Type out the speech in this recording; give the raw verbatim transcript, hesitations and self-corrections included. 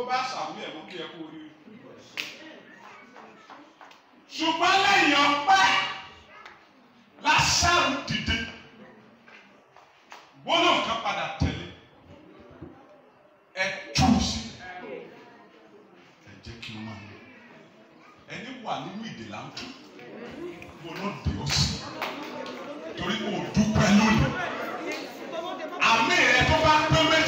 bá ṣàmú ẹ̀ mú kí ẹ kú orí. ṣùgbọ́n lẹ́yìn ọpẹ́ Lásárù dìde gbọ́dọ̀ kan padà tẹ̀lé ẹ tú sí ẹ jẹ́ kí wọ́n máa ẹni wà nínú ìdè láńtó gbọ́dọ̀ dé ọ sí torí kò dúpẹ́ lónìí àmì rẹ tó bá pé méjì.